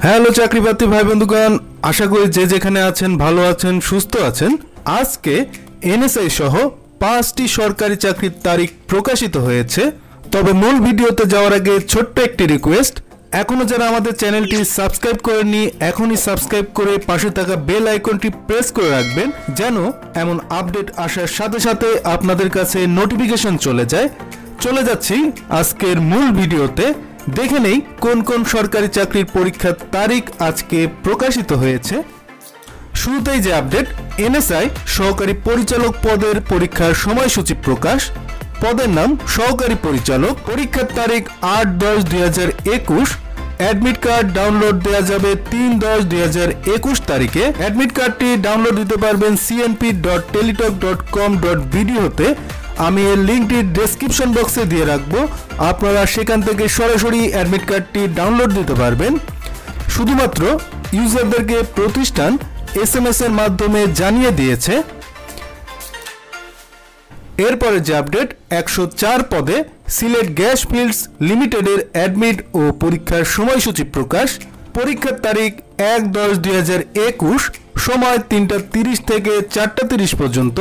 Hello চাকরিপ্রার্থী ভাই বন্ধুগণ, আশা করি যে যেখানে আছেন ভালো আছেন, সুস্থ আছেন। আজকে এনএসআই সহ 5টি সরকারি চাকরির তারিখ প্রকাশিত হয়েছে। তবে মূল ভিডিওতে যাওয়ার আগে ছোট্ট একটি রিকোয়েস্ট, এখনো যারা আমাদের চ্যানেলটি সাবস্ক্রাইব করেননি এখনই সাবস্ক্রাইব করে পাশে থাকা বেল আইকনটি প্রেস করে রাখবেন, যেন এমন আপডেট আসার সাথে সাথে আপনাদের কাছে নোটিফিকেশন চলে যায়। চলে যাচ্ছি আজকের মূল ভিডিওতে। দেখে নেই কোন কোন সরকারি চাকরির পরীক্ষার তারিখ আজকে প্রকাশিত হয়েছে। শুরুতেই যে আপডেট, এনএসআই সহকারী পরিচালক পদের পরীক্ষার সময়সূচি প্রকাশ। পদের নাম সহকারী পরিচালক। পরীক্ষার তারিখ 8-10-2021। অ্যাডমিট কার্ড ডাউনলোড দেওয়া যাবে 3-10-2021 তারিখে। অ্যাডমিট কার্ডটি ডাউনলোড দিতে পারবেন cnp.teletalk.com.bd হতে। আমি এর লিঙ্কটি ডেসক্রিপশন বক্সে দিয়ে রাখবো, আপনারা সেখান থেকে সরাসরি অ্যাডমিট কার্ডটি ডাউনলোড দিতে পারবেন। শুধুমাত্র ইউজারদেরকে প্রতিষ্ঠান SMS এর মাধ্যমে জানিয়ে দিয়েছে। এরপরে যে আপডেট, 104 পদে সিলেট গ্যাস ফিল্ডস লিমিটেডের অ্যাডমিট ও পরীক্ষার সময়সূচি প্রকাশ। পরীক্ষার তারিখ 1-10-2021, সময় 3টা 30 থেকে 4টা 30 পর্যন্ত।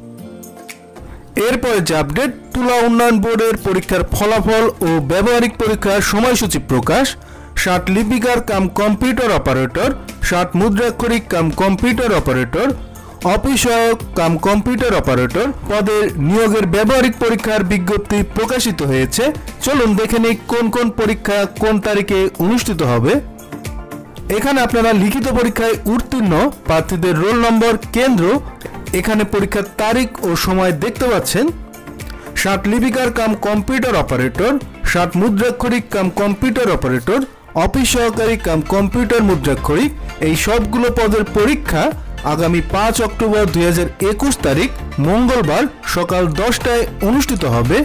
এরপরে যে আপডেট, তুলা উন্নয়ন বোর্ডের পরীক্ষার ফলাফল ও ব্যবহারিক পরীক্ষার সময়সূচি প্রকাশ। 60 লিপিকার কাম কম্পিউটার অপারেটর, 60 মুদ্রাক্ষরিক কাম কম্পিউটার অপারেটর, অফিস সহায়ক কাম কম্পিউটার অপারেটর পদের নিয়োগের ব্যবহারিক পরীক্ষার বিজ্ঞপ্তি প্রকাশিত হয়েছে। চলুন দেখে নিই কোন কোন পরীক্ষা কোন তারিখে অনুষ্ঠিত হবে। এখানে আপনারা লিখিত পরীক্ষায় উত্তীর্ণ প্রার্থীদের রোল নম্বর, কেন্দ্র, এখানে পরীক্ষার তারিখ ও সময় দেখতে পাচ্ছেন। 60 লিপিকার কাম কম্পিউটার অপারেটর, 60 মুদ্রাক্ষরিক কাম কম্পিউটার অপারেটর, অফিস সহকারী কাম কম্পিউটার মুদ্রাক্ষরিক, এই সবগুলো পদের পরীক্ষা আগামী 5 অক্টোবর 2021 তারিখ মঙ্গলবার সকাল 10টায় অনুষ্ঠিত হবে।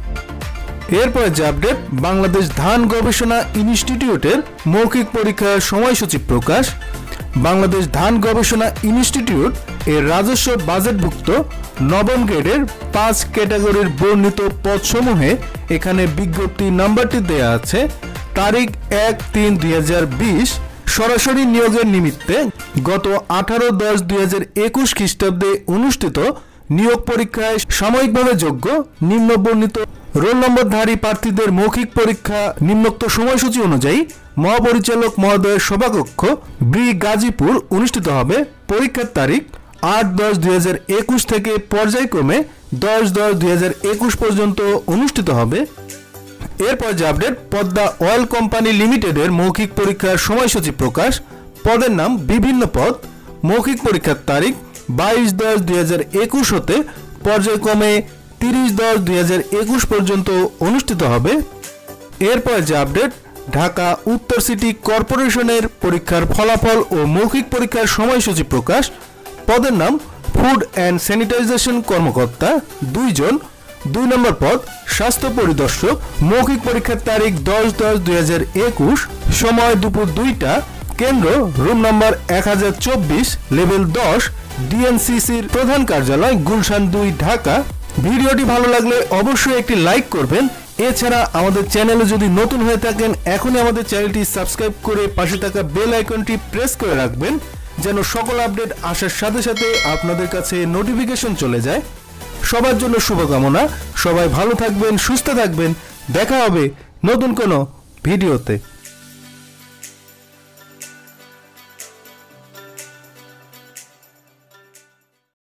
এরপরে যে আপডেট, বাংলাদেশ ধান গবেষণা ইনস্টিটিউটের মৌখিক পরীক্ষার সময়সূচি প্রকাশ। বাংলাদেশ ধান গবেষণা ইনস্টিটিউট এর রাজস্ব বাজেটভুক্ত নবম গ্রেডের 5 ক্যাটাগরির বর্ণিত পদসমূহে এখানে বিজ্ঞপ্তি নাম্বারটি দেয়া আছে। তারিখ 1-3-2020। সরাসরি নিয়োগের নিমিত্তে গত 18-10-2021 খ্রিস্টাব্দে অনুষ্ঠিত নিয়োগ পরীক্ষায় সাময়িকভাবে যোগ্য নিম্নবর্ণিত রোল নম্বরধারী প্রার্থীদের মৌখিক পরীক্ষা নিম্নোক্ত সময়সূচি অনুযায়ী মহাপরিচালক মহোদয়ের সভাকক্ষ ব্রি গাজীপুর অনুষ্ঠিত হবে। পরীক্ষার তারিখ 8-10-2021 থেকে পর্যায়ক্রমে 10-10-2021 পর্যন্ত অনুষ্ঠিত হবে। এরপর যে আপডেট, পদ্মা অয়েল কোম্পানি লিমিটেডের মৌখিক পরীক্ষার সময়সূচি প্রকাশ। পদের নাম বিভিন্ন পদ। মৌখিক পরীক্ষার তারিখ 22-10-2021 হতে পর্যায়ক্রমে 30-10-2021 পর্যন্ত অনুষ্ঠিত হবে। এরপর যে আপডেট, ঢাকা উত্তর সিটি কর্পোরেশনের পরীক্ষার ফলাফল ও মৌখিক পরীক্ষার সময়সূচি প্রকাশ। পদের নাম ফুড অ্যান্ড স্যানিটাইজেশন কর্মকর্তা 2 জন। 2 নম্বর পদ স্বাস্থ্য পরিদর্শক। মৌখিক পরীক্ষার তারিখ 10-10-2021, সময় দুপুর 2টা, কেন্দ্র রুম নম্বর 1024, লেভেল 10, ডিএনসিসির প্রধান কার্যালয়, গুলশান 2, ঢাকা। ভিডিওটি ভালো লাগলে অবশ্যই একটি লাইক করবেন। এছাড়া আমাদের চ্যানেলে যদি নতুন হয়ে থাকেন এখনই আমাদের চ্যানেলটি সাবস্ক্রাইব করে পাশে থাকা বেল আইকনটি প্রেস করে রাখবেন, যেন সকল আপডেট আসার সাথে সাথে আপনাদের কাছে নোটিফিকেশন চলে যায়। সবার জন্য শুভকামনা। সবাই ভালো থাকবেন, সুস্থ থাকবেন। দেখা হবে নতুন কোনো ভিডিওতে।